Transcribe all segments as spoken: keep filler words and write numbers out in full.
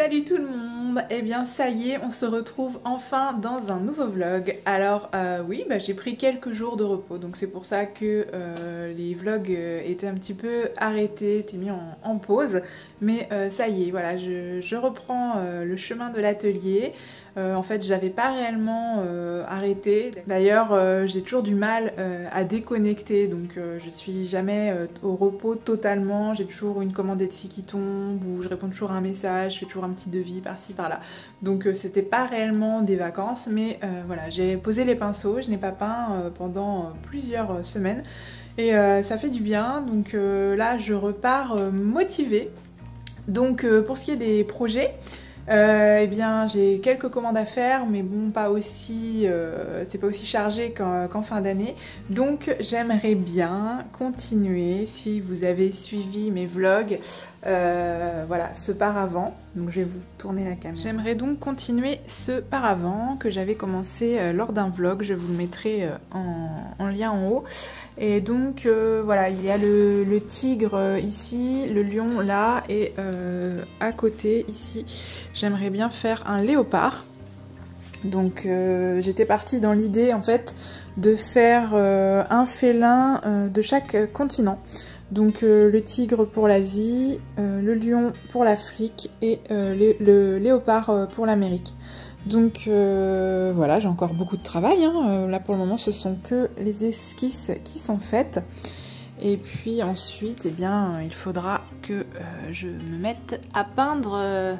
Salut tout le monde. Eh bien ça y est, on se retrouve enfin dans un nouveau vlog. Alors euh, oui, bah, j'ai pris quelques jours de repos, donc c'est pour ça que euh, les vlogs euh, étaient un petit peu arrêtés, étaient mis en, en pause. Mais euh, ça y est, voilà, je, je reprends euh, le chemin de l'atelier. Euh, en fait, j'avais pas réellement euh, arrêté. D'ailleurs, euh, j'ai toujours du mal euh, à déconnecter, donc euh, je suis jamais euh, au repos totalement. J'ai toujours une commande Etsy qui tombe, ou je réponds toujours à un message, je fais toujours un petit devis par-ci par-là. Donc euh, c'était pas réellement des vacances, mais euh, voilà, j'ai posé les pinceaux, je n'ai pas peint euh, pendant euh, plusieurs semaines, et euh, ça fait du bien. Donc euh, là, je repars euh, motivée. Donc euh, pour ce qui est des projets, Euh, eh bien, j'ai quelques commandes à faire, mais bon, pas aussi, euh, c'est pas aussi chargé qu'en qu'en fin d'année. Donc, j'aimerais bien continuer, si vous avez suivi mes vlogs, euh, voilà, ce paravent. Donc, je vais vous tourner la caméra. J'aimerais donc continuer ce paravent que j'avais commencé euh, lors d'un vlog. Je vous le mettrai euh, en, en lien en haut. Et donc, euh, voilà, il y a le, le tigre euh, ici, le lion là, et euh, à côté, ici, j'aimerais bien faire un léopard. Donc euh, j'étais partie dans l'idée en fait de faire euh, un félin euh, de chaque continent. Donc euh, le tigre pour l'Asie, euh, le lion pour l'Afrique et euh, le, le léopard euh, pour l'Amérique. Donc euh, voilà, j'ai encore beaucoup de travail, hein. Là pour le moment ce sont que les esquisses qui sont faites. Et puis ensuite, eh bien, il faudra que euh, je me mette à peindre euh,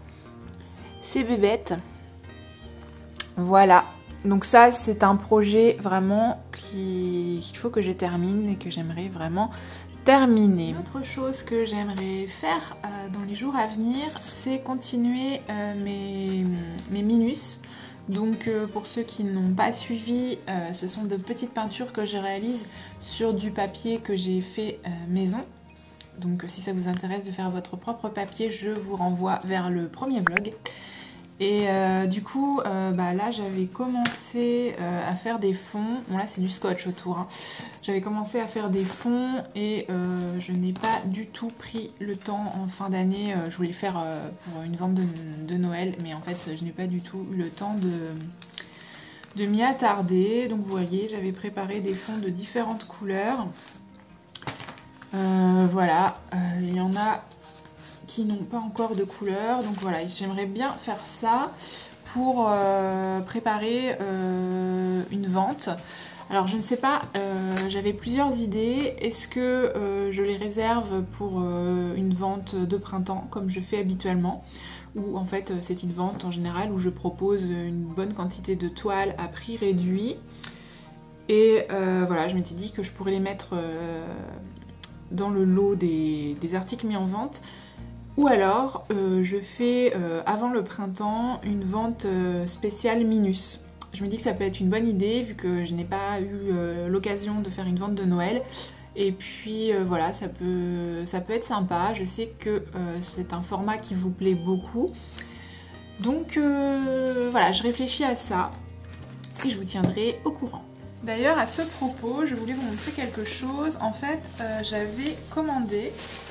ces bébêtes. Voilà, donc ça c'est un projet vraiment qu'il faut que je termine et que j'aimerais vraiment terminer. Une autre chose que j'aimerais faire euh, dans les jours à venir, c'est continuer euh, mes, mes minus. Donc euh, pour ceux qui n'ont pas suivi, euh, ce sont de petites peintures que je réalise sur du papier que j'ai fait euh, maison. Donc si ça vous intéresse de faire votre propre papier, je vous renvoie vers le premier vlog. Et euh, du coup, euh, bah là j'avais commencé euh, à faire des fonds. Bon là c'est du scotch autour, hein. J'avais commencé à faire des fonds et euh, je n'ai pas du tout pris le temps en fin d'année. Euh, je voulais le faire euh, pour une vente de, de Noël, mais en fait je n'ai pas du tout eu le temps de, de m'y attarder. Donc vous voyez, j'avais préparé des fonds de différentes couleurs. Euh, voilà, euh, il y en a qui n'ont pas encore de couleur, donc voilà, j'aimerais bien faire ça pour euh, préparer euh, une vente. Alors je ne sais pas, euh, j'avais plusieurs idées. Est-ce que euh, je les réserve pour euh, une vente de printemps comme je fais habituellement, ou en fait c'est une vente en général où je propose une bonne quantité de toiles à prix réduit. Et euh, voilà, je m'étais dit que je pourrais les mettre euh, dans le lot des, des articles mis en vente. Ou alors, euh, je fais euh, avant le printemps une vente euh, spéciale Minus. Je me dis que ça peut être une bonne idée vu que je n'ai pas eu euh, l'occasion de faire une vente de Noël. Et puis euh, voilà, ça peut, ça peut être sympa. Je sais que euh, c'est un format qui vous plaît beaucoup. Donc euh, voilà, je réfléchis à ça et je vous tiendrai au courant. D'ailleurs, à ce propos, je voulais vous montrer quelque chose. En fait, euh, j'avais commandé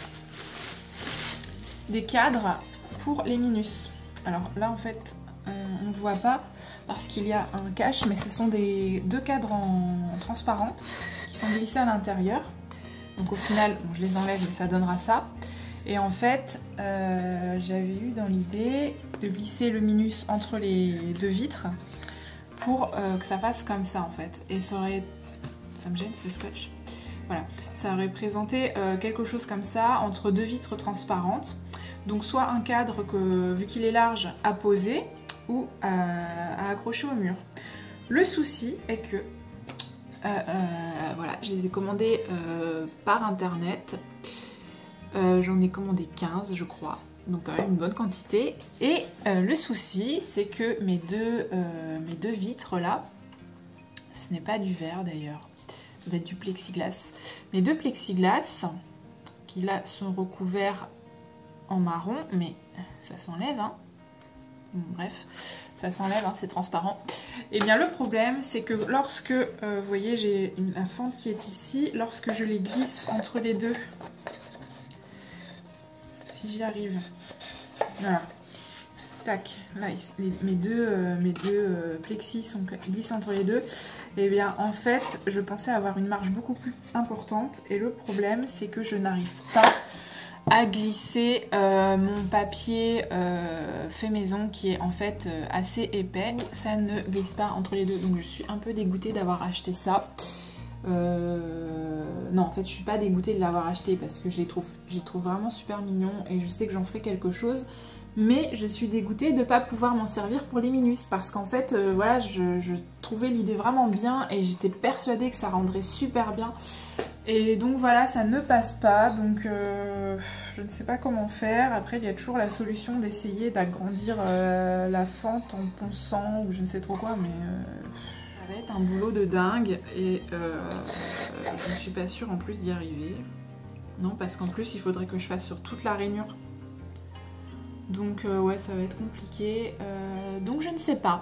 des cadres pour les Minus. Alors là en fait euh, on ne voit pas parce qu'il y a un cache, mais ce sont des deux cadres en, en transparent qui sont glissés à l'intérieur. Donc au final bon, je les enlève mais ça donnera ça. Et en fait euh, j'avais eu dans l'idée de glisser le Minus entre les deux vitres pour euh, que ça fasse comme ça en fait. Et ça aurait... ça me gêne ce scotch. Voilà, ça aurait présenté euh, quelque chose comme ça entre deux vitres transparentes. Donc soit un cadre que, vu qu'il est large, à poser ou à, à accrocher au mur. Le souci est que, euh, euh, voilà, je les ai commandés euh, par internet. Euh, J'en ai commandé quinze, je crois. Donc quand même une bonne quantité. Et euh, le souci, c'est que mes deux, euh, mes deux vitres là, ce n'est pas du verre d'ailleurs, ça doit être du plexiglas. Mes deux plexiglas, qui là sont recouverts en marron, mais ça s'enlève, hein. Bon, bref, ça s'enlève, hein, c'est transparent. Et bien le problème, c'est que lorsque, euh, vous voyez, j'ai la fente qui est ici, lorsque je les glisse entre les deux, si j'y arrive, voilà, tac, là les, mes deux, euh, mes deux euh, plexis sont glissés entre les deux. Et bien en fait je pensais avoir une marge beaucoup plus importante et le problème c'est que je n'arrive pas à glisser euh, mon papier euh, fait maison qui est en fait euh, assez épais. Ça ne glisse pas entre les deux, donc je suis un peu dégoûtée d'avoir acheté ça. Euh... Non, en fait, je suis pas dégoûtée de l'avoir acheté parce que je les trouve, je les trouve vraiment super mignons et je sais que j'en ferai quelque chose. Mais je suis dégoûtée de ne pas pouvoir m'en servir pour les minus. Parce qu'en fait, euh, voilà, je, je trouvais l'idée vraiment bien et j'étais persuadée que ça rendrait super bien. Et donc voilà, ça ne passe pas. Donc euh, je ne sais pas comment faire. Après, il y a toujours la solution d'essayer d'agrandir euh, la fente en ponçant ou je ne sais trop quoi, mais... Euh... Ça va être un boulot de dingue et euh, je ne suis pas sûre en plus d'y arriver. Non, parce qu'en plus il faudrait que je fasse sur toute la rainure. Donc euh, ouais, ça va être compliqué. Euh, donc je ne sais pas.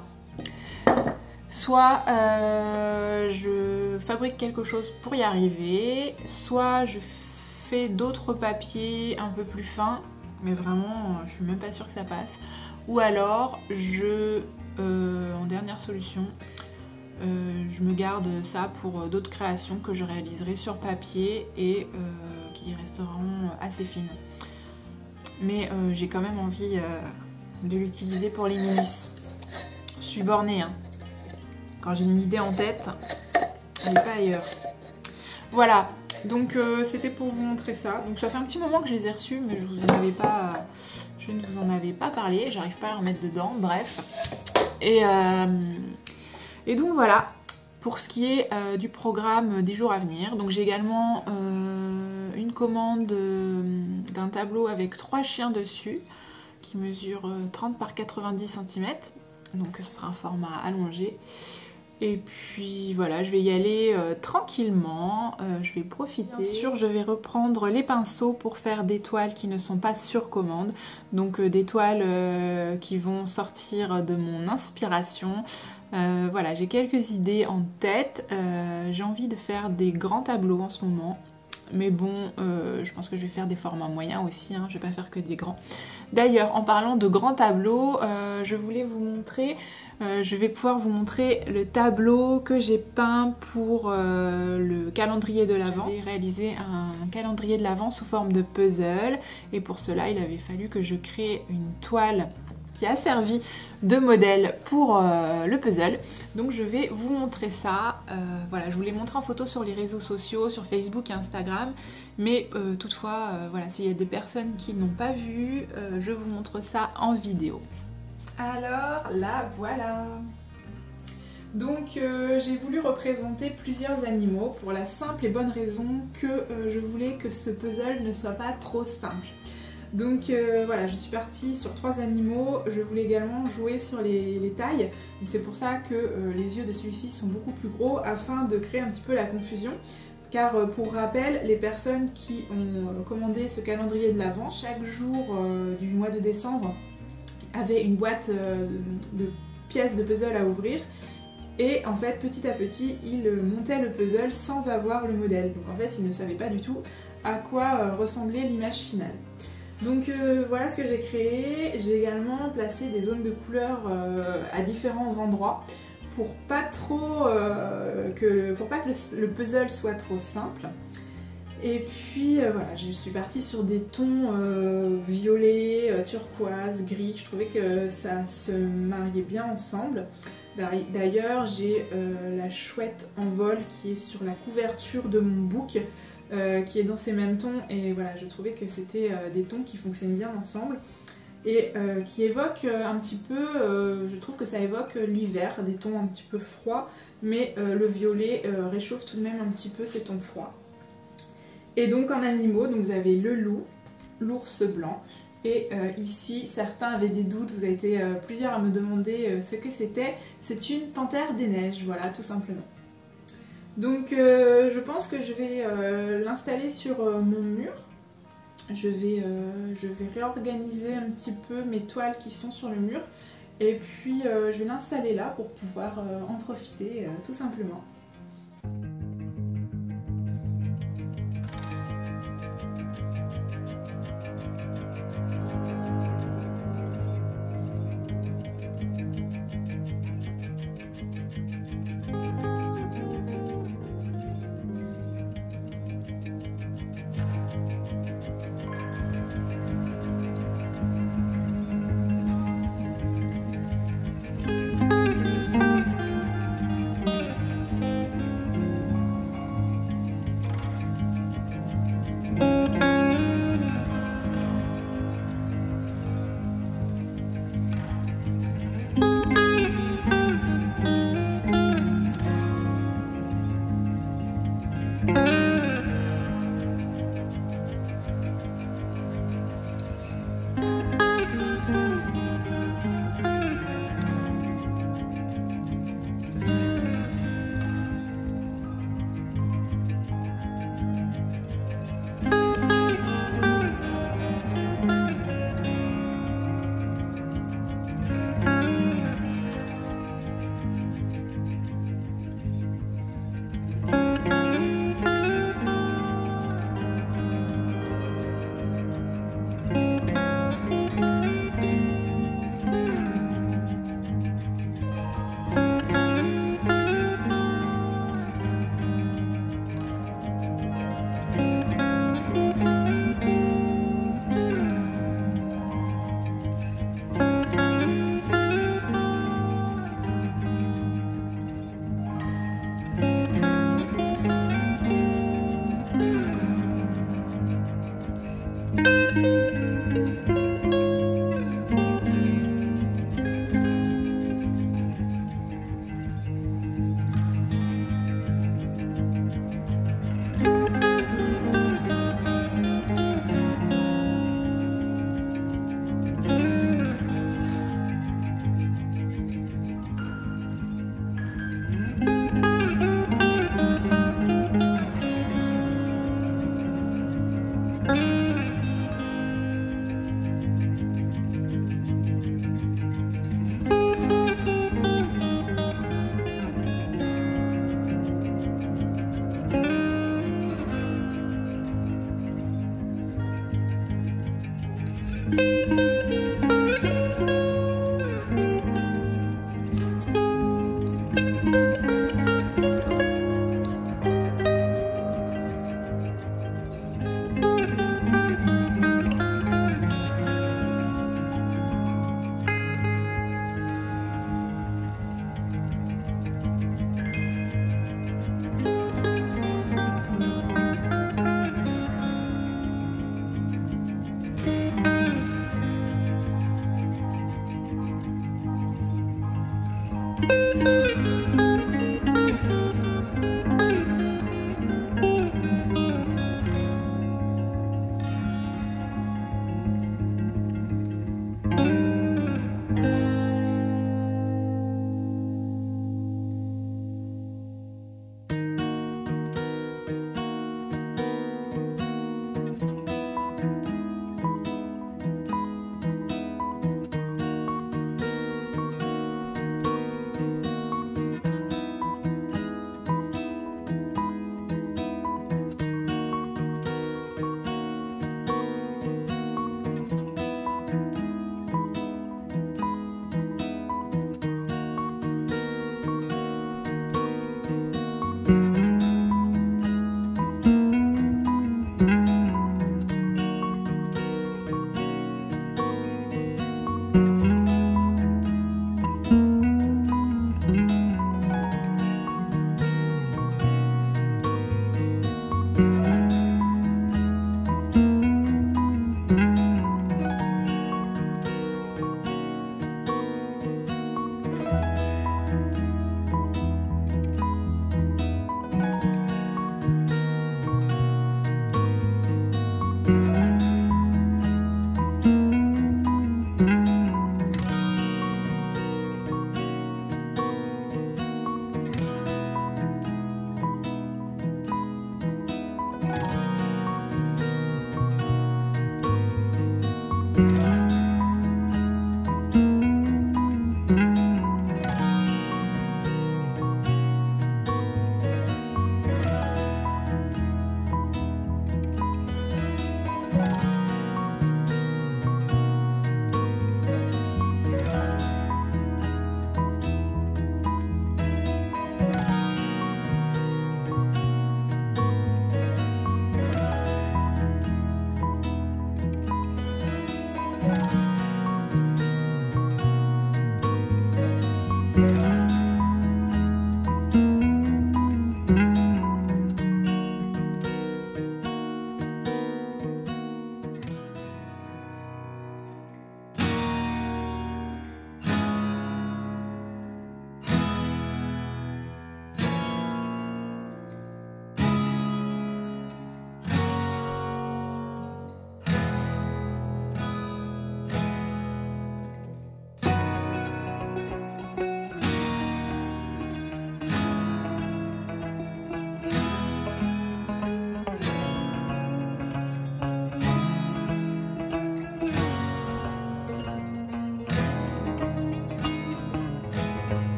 Soit euh, je fabrique quelque chose pour y arriver, soit je fais d'autres papiers un peu plus fins, mais vraiment je suis même pas sûre que ça passe. Ou alors je, euh, en dernière solution, Euh, je me garde ça pour d'autres créations que je réaliserai sur papier et euh, qui resteront assez fines. Mais euh, j'ai quand même envie euh, de l'utiliser pour les minus. Je suis bornée, hein. Quand j'ai une idée en tête, elle n'est pas ailleurs. Voilà, donc euh, c'était pour vous montrer ça. Donc ça fait un petit moment que je les ai reçus, mais je, vous en avais pas, je ne vous en avais pas parlé. J'arrive pas à les remettre dedans, bref. Et... Euh, Et donc voilà, pour ce qui est euh, du programme des jours à venir. Donc j'ai également euh, une commande euh, d'un tableau avec trois chiens dessus, qui mesure euh, trente par quatre-vingt-dix centimètres. Donc ce sera un format allongé. Et puis voilà, je vais y aller euh, tranquillement, euh, je vais profiter. Bien sûr, je vais reprendre les pinceaux pour faire des toiles qui ne sont pas sur commande. Donc euh, des toiles euh, qui vont sortir de mon inspiration. Euh, voilà, j'ai quelques idées en tête. Euh, j'ai envie de faire des grands tableaux en ce moment. Mais bon, euh, je pense que je vais faire des formats moyens aussi, hein, je vais pas faire que des grands. D'ailleurs, en parlant de grands tableaux, euh, je voulais vous montrer, euh, je vais pouvoir vous montrer le tableau que j'ai peint pour euh, le calendrier de l'Avent. J'ai réalisé un calendrier de l'Avent sous forme de puzzle et pour cela, il avait fallu que je crée une toile qui a servi de modèle pour euh, le puzzle. Donc je vais vous montrer ça. Euh, voilà, je vous l'ai montré en photo sur les réseaux sociaux, sur Facebook et Instagram. Mais euh, toutefois, euh, voilà, s'il y a des personnes qui n'ont pas vu, euh, je vous montre ça en vidéo. Alors là, voilà. Donc euh, j'ai voulu représenter plusieurs animaux pour la simple et bonne raison que euh, je voulais que ce puzzle ne soit pas trop simple. Donc euh, voilà, je suis partie sur trois animaux. Je voulais également jouer sur les, les tailles. Donc c'est pour ça que euh, les yeux de celui-ci sont beaucoup plus gros afin de créer un petit peu la confusion. Car euh, pour rappel, les personnes qui ont euh, commandé ce calendrier de l'Avent, chaque jour euh, du mois de décembre avaient une boîte euh, de, de pièces de puzzle à ouvrir. Et en fait, petit à petit, ils montaient le puzzle sans avoir le modèle. Donc en fait, ils ne savaient pas du tout à quoi euh, ressemblait l'image finale. Donc euh, voilà ce que j'ai créé. J'ai également placé des zones de couleurs euh, à différents endroits pour pas trop euh, que pour pas que le, le puzzle soit trop simple. Et puis euh, voilà, je suis partie sur des tons euh, violets, euh, turquoise, gris. Je trouvais que ça se mariait bien ensemble. D'ailleurs, j'ai euh, la chouette en vol qui est sur la couverture de mon book. Euh, qui est dans ces mêmes tons et voilà, je trouvais que c'était euh, des tons qui fonctionnent bien ensemble et euh, qui évoquent euh, un petit peu, euh, je trouve que ça évoque l'hiver, des tons un petit peu froids, mais euh, le violet euh, réchauffe tout de même un petit peu ces tons froids. Et donc en animaux, donc vous avez le loup, l'ours blanc et euh, ici certains avaient des doutes, vous avez été euh, plusieurs à me demander euh, ce que c'était, c'est une panthère des neiges, voilà tout simplement. Donc euh, je pense que je vais euh, l'installer sur euh, mon mur. Je vais, euh, je vais réorganiser un petit peu mes toiles qui sont sur le mur. Et puis euh, je vais l'installer là pour pouvoir euh, en profiter euh, tout simplement.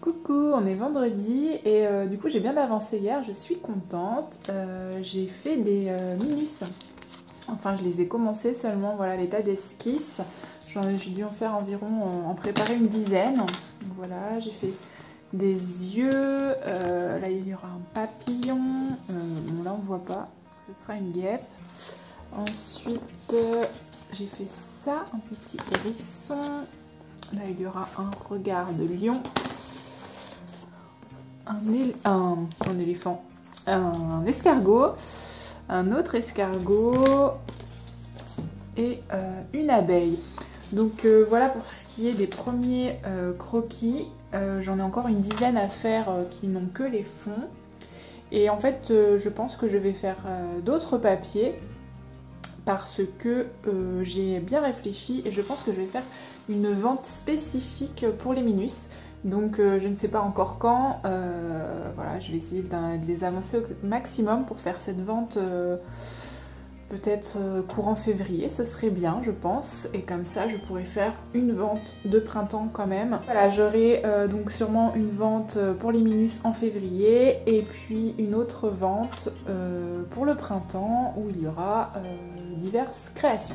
Coucou, on est vendredi et euh, du coup j'ai bien avancé hier, je suis contente. Euh, j'ai fait des euh, minus, enfin je les ai commencés seulement, voilà l'état d'esquisse. J'ai dû en faire environ, euh, en préparer une dizaine. Donc, voilà, j'ai fait des yeux, euh, là il y aura un papillon, euh, bon là on voit pas, ce sera une guêpe. Ensuite euh, j'ai fait ça, un petit hérisson. Là, il y aura un regard de lion, un, él un, un éléphant, un escargot, un autre escargot et euh, une abeille. Donc euh, voilà pour ce qui est des premiers euh, croquis. Euh, J'en ai encore une dizaine à faire euh, qui n'ont que les fonds. Et en fait, euh, je pense que je vais faire euh, d'autres papiers. Parce que euh, j'ai bien réfléchi et je pense que je vais faire une vente spécifique pour les minus. Donc euh, je ne sais pas encore quand. Euh, voilà, je vais essayer de, de les avancer au maximum pour faire cette vente euh, peut-être euh, courant février. Ce serait bien, je pense. Et comme ça, je pourrais faire une vente de printemps quand même. Voilà, j'aurai euh, donc sûrement une vente pour les minus en février et puis une autre vente euh, pour le printemps où il y aura euh, diverses créations.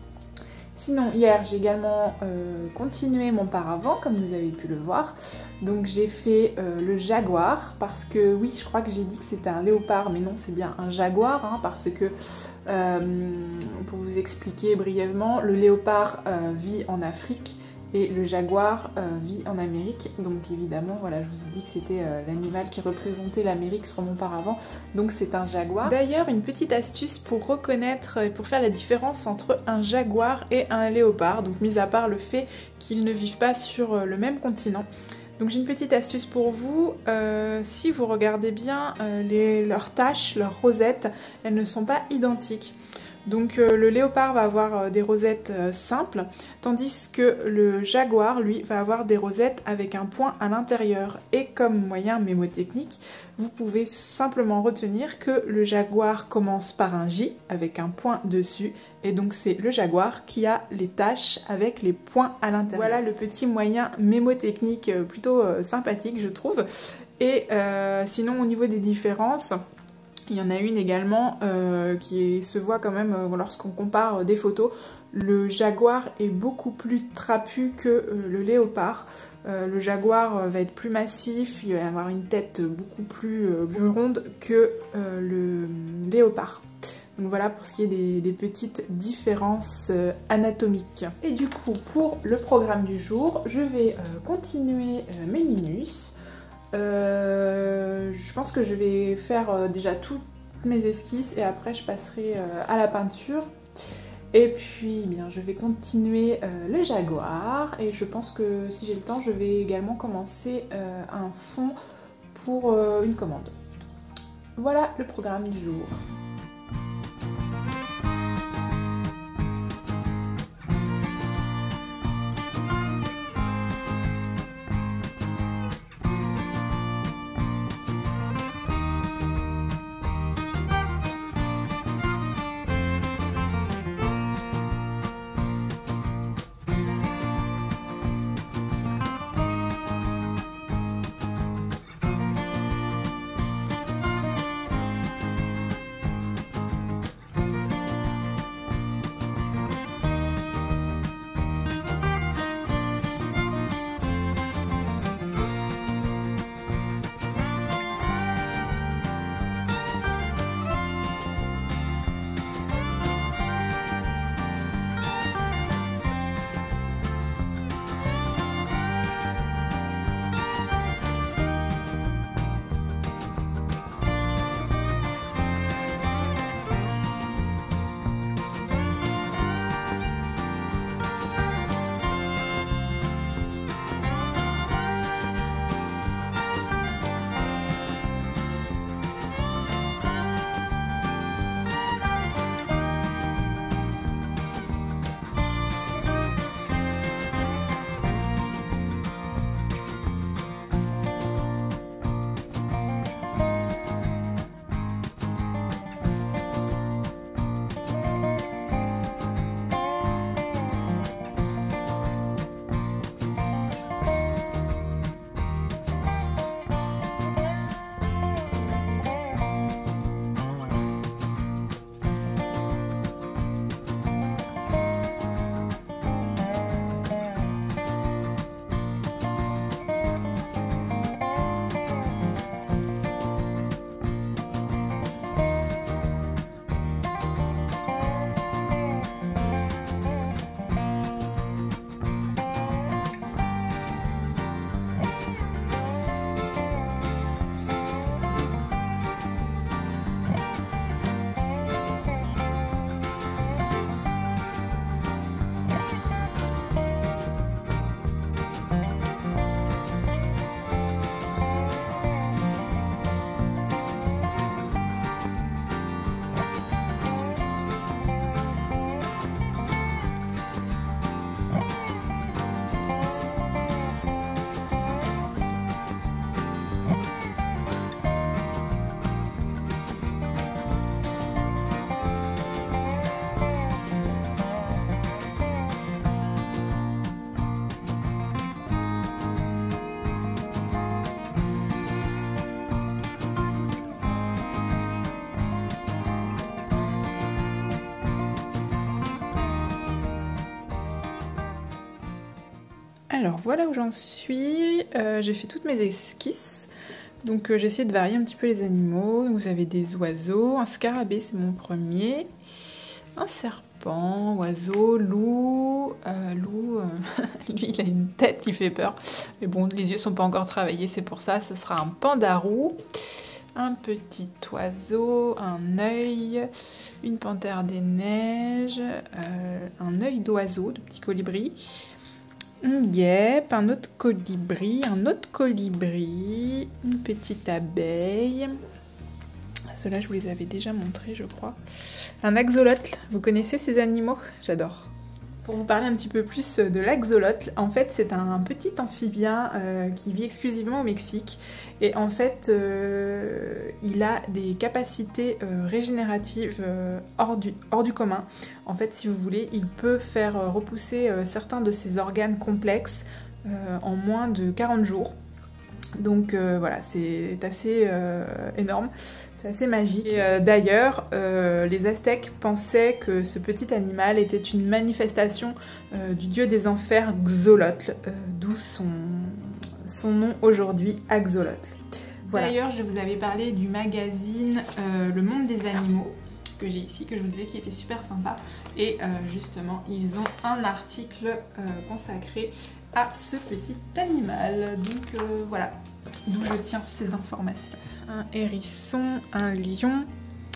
Sinon, hier, j'ai également euh, continué mon paravent, comme vous avez pu le voir. Donc, j'ai fait euh, le jaguar, parce que, oui, je crois que j'ai dit que c'était un léopard, mais non, c'est bien un jaguar, hein, parce que, euh, pour vous expliquer brièvement, le léopard euh, vit en Afrique, et le jaguar euh, vit en Amérique. Donc évidemment, voilà, je vous ai dit que c'était euh, l'animal qui représentait l'Amérique sur mon paravent. Donc c'est un jaguar. D'ailleurs, une petite astuce pour reconnaître et pour faire la différence entre un jaguar et un léopard. Donc mis à part le fait qu'ils ne vivent pas sur euh, le même continent. Donc j'ai une petite astuce pour vous. Euh, si vous regardez bien euh, les, leurs taches, leurs rosettes, elles ne sont pas identiques. Donc euh, le léopard va avoir euh, des rosettes euh, simples, tandis que le jaguar, lui, va avoir des rosettes avec un point à l'intérieur. Et comme moyen mémotechnique, vous pouvez simplement retenir que le jaguar commence par un J avec un point dessus, et donc c'est le jaguar qui a les taches avec les points à l'intérieur. Voilà le petit moyen mémotechnique euh, plutôt euh, sympathique, je trouve. Et euh, sinon, au niveau des différences, il y en a une également euh, qui se voit quand même euh, lorsqu'on compare euh, des photos. Le jaguar est beaucoup plus trapu que euh, le léopard. Euh, le jaguar euh, va être plus massif, il va avoir une tête beaucoup plus, euh, plus ronde que euh, le léopard. Donc voilà pour ce qui est des, des petites différences euh, anatomiques. Et du coup, pour le programme du jour, je vais euh, continuer euh, mes minus. Euh, je pense que je vais faire euh, déjà toutes mes esquisses et après je passerai euh, à la peinture. Et puis bien je vais continuer euh, le jaguar et je pense que si j'ai le temps je vais également commencer euh, un fond pour euh, une commande. Voilà le programme du jour. Alors voilà où j'en suis, euh, j'ai fait toutes mes esquisses, donc euh, j'ai essayé de varier un petit peu les animaux. Vous avez des oiseaux, un scarabée c'est mon premier, un serpent, oiseau, loup, euh, loup, euh, lui il a une tête qui fait peur, mais bon les yeux sont pas encore travaillés, c'est pour ça, ce sera un pandarou, un petit oiseau, un œil, une panthère des neiges, euh, un œil d'oiseau, de petit colibri, une guêpe, un autre colibri, un autre colibri, une petite abeille. Ceux-là, je vous les avais déjà montrés, je crois. Un axolotl, vous connaissez ces animaux? J'adore. Pour vous parler un petit peu plus de l'axolotl, en fait c'est un petit amphibien euh, qui vit exclusivement au Mexique et en fait euh, il a des capacités euh, régénératives euh, hors, du, hors du commun. En fait si vous voulez il peut faire euh, repousser euh, certains de ses organes complexes euh, en moins de quarante jours. Donc euh, voilà, c'est assez euh, énorme, c'est assez magique. Et euh, d'ailleurs, euh, les Aztèques pensaient que ce petit animal était une manifestation euh, du dieu des enfers Xolotl, euh, d'où son, son nom aujourd'hui, Axolotl. Voilà. D'ailleurs, je vous avais parlé du magazine euh, Le Monde des Animaux, que j'ai ici, que je vous disais qui était super sympa. Et euh, justement, ils ont un article euh, consacré à ce petit animal. Donc euh, voilà, d'où je tiens ces informations. Un hérisson, un lion,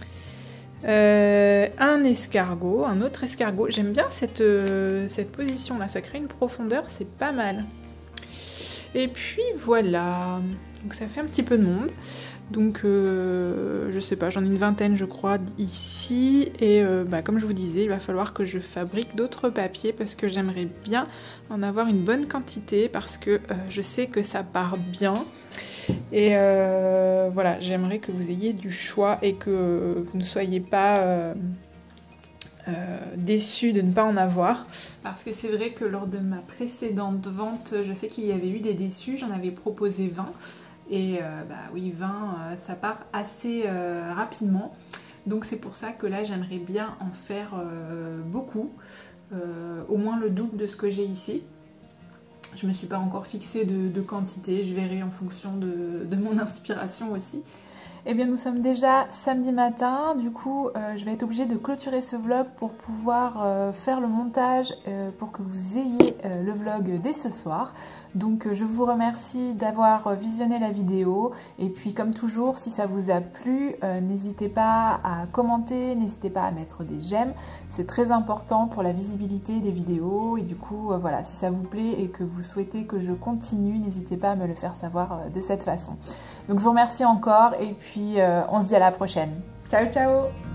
euh, un escargot, un autre escargot. J'aime bien cette, euh, cette position là, ça crée une profondeur, c'est pas mal. Et puis voilà, donc ça fait un petit peu de monde. Donc euh, je sais pas, j'en ai une vingtaine je crois ici et euh, bah, comme je vous disais il va falloir que je fabrique d'autres papiers parce que j'aimerais bien en avoir une bonne quantité parce que euh, je sais que ça part bien et euh, voilà, j'aimerais que vous ayez du choix et que vous ne soyez pas euh, euh, déçus de ne pas en avoir parce que c'est vrai que lors de ma précédente vente je sais qu'il y avait eu des déçus, j'en avais proposé vingt. Et euh, bah oui, vingt, euh, ça part assez euh, rapidement. Donc c'est pour ça que là, j'aimerais bien en faire euh, beaucoup. Euh, au moins le double de ce que j'ai ici. Je ne me suis pas encore fixée de, de quantité. Je verrai en fonction de, de mon inspiration aussi. Eh bien nous sommes déjà samedi matin, du coup euh, je vais être obligée de clôturer ce vlog pour pouvoir euh, faire le montage euh, pour que vous ayez euh, le vlog dès ce soir. Donc euh, je vous remercie d'avoir visionné la vidéo et puis comme toujours si ça vous a plu, euh, n'hésitez pas à commenter, n'hésitez pas à mettre des j'aime, c'est très important pour la visibilité des vidéos et du coup euh, voilà, si ça vous plaît et que vous souhaitez que je continue, n'hésitez pas à me le faire savoir euh, de cette façon. Donc je vous remercie encore et puis euh, on se dit à la prochaine. Ciao ciao!